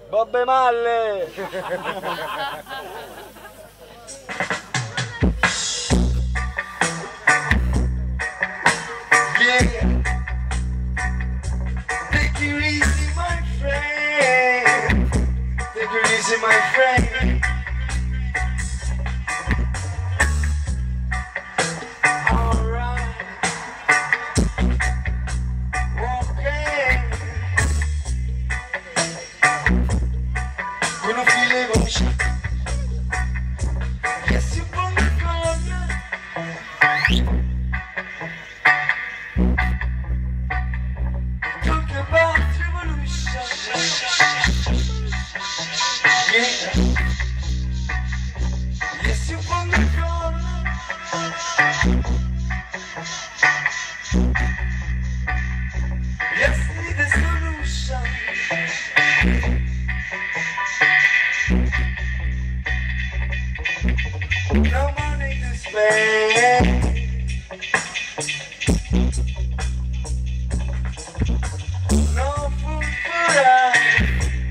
Bobbe Malle! Yeah. Take it easy, my friend. Take it easy, my friend. Alright. Okay. Con un filo di voce. Yes, you want the corner. Talk about revolution. Yeah. Yes, you want the corner. Yes, need a solution. No money to spend. No food for us.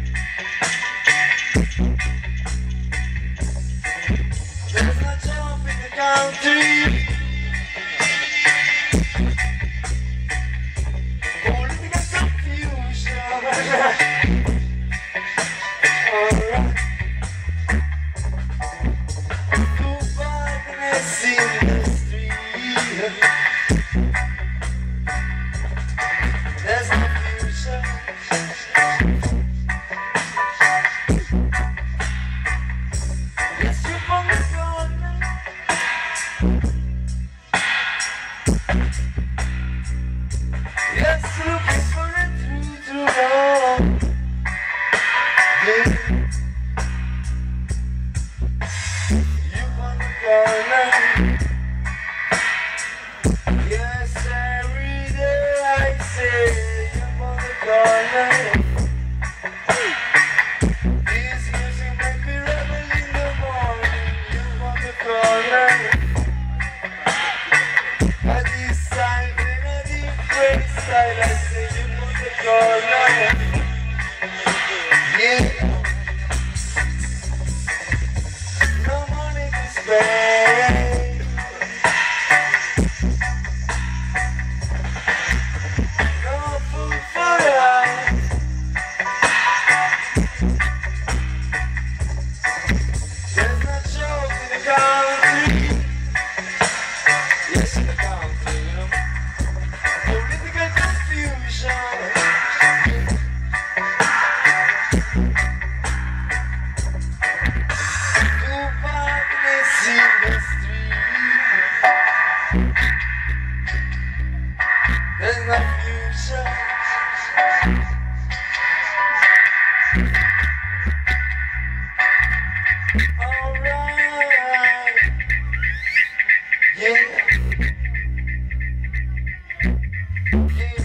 There's no job in the country. Political confusion. Alright. Too badness in the street. There's no future. Yes, you're from the corner. Yes, looking for a truth to know. Yeah. You're from the corner. Yes, every day I say you're from the corner. This music make me rebel in the morning. You're from the corner. I decide in a different style. I say you're from the corner. Yeah. No money to spend. No food for us. There's no joke in the country. Yes, in the country, you know. Political confusion. Too badness in the street. There's no future. Alright. Yeah. Yeah.